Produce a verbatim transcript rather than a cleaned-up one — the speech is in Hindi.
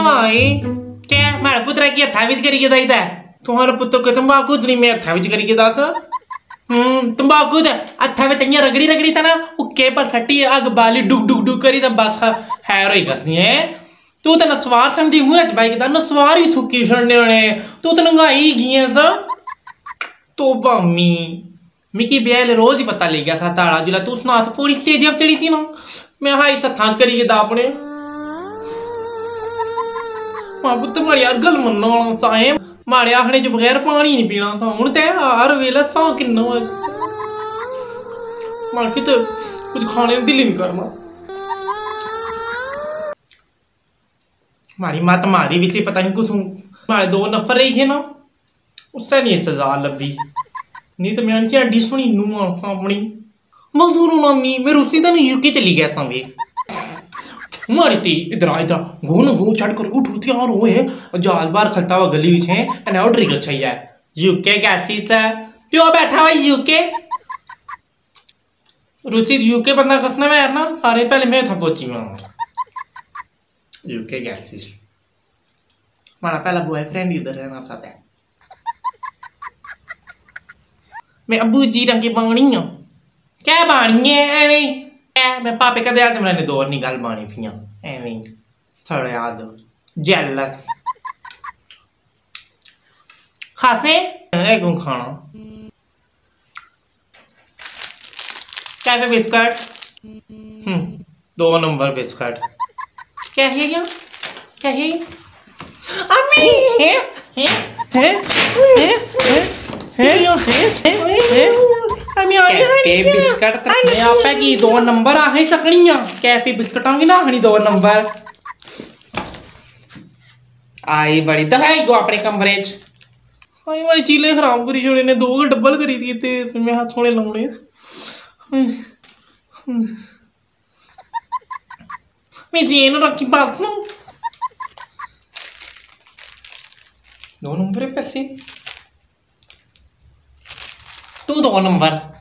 हाय क्या मेरा पुत्र की हथा विच करी के दाईदा तुम्हारा पुत्र को तंबाकू नहीं मैं हथा विच करी के दास हम्म तंबाकू दे हथा में तंगिया रगड़ी रगड़ी था ना उके पर सट्टी अग बाली डुग डुग डुग करी त बस है रोई कसनी है तू तो नसवार समझी मुंह च बाइक दा नसवार ही थुकी छड़ने ने तू तो नंगाई गिए सा तो बम्मी मिकी ब्याह रोज ही पता लग गया सा ताड़ा जिला तू सुना पूरी स्टेज पर चढ़ी थी ना मैं हाई सत्था करी के दा अपने मां पुत्र मारी यार गल मन्नो साए मारे आखने च बगैर पानी नहीं पीना था हुन ते हर वेला सा किन्ना मां कि तो कुछ खाने दिल नहीं करना मारी मात मारी भी थी पता नहीं कुछ मारे दो नफर रही है ना उससे नहीं सजा लभी नहीं तो मैं सी अड्डी सुनी नू अपनी मजदूर मामी मैं रुसी तो नहीं यूके चली गया था वे मारी थी इधर आ इधर गो न गो चढ़ कर उठ उठ यार वो है जहाज बार खलता हुआ गली विच है एने ऑर्डर ही अच्छा है यूके कैसी सा क्यों बैठा हुआ यूके रुचि यूके बंदा कसना में यार ना सारे पहले मैं था पहुंची मैं यूके कैसी हमारा पहला बॉयफ्रेंड इधर रहना चाहता है मैं अबू जी रंग की बाणी हूं क्या बाणी है एवं मैं पापे का दया से मैंने दो नहीं गल बाणी पिया एवं थोड़ा याद जेलस खाते एक खाना कैफे बिस्कुट हम्म दो नंबर बिस्कुट क्या है क्या क्या है अम्मी है है है है कैफे बिस्कुट मैं आपे की दो नंबर आ ही सकनी है कैफे बिस्कुटां की ना हनी दो नंबर आई बड़ी दहाई गो अपने कमरे च आई वाली चीले खराब करी छोड़े ने दो डबल करी दी ते मैं हाथ थोड़े लाउने मैं जेन रखी पास नु दो नंबर पैसे तू दो नंबर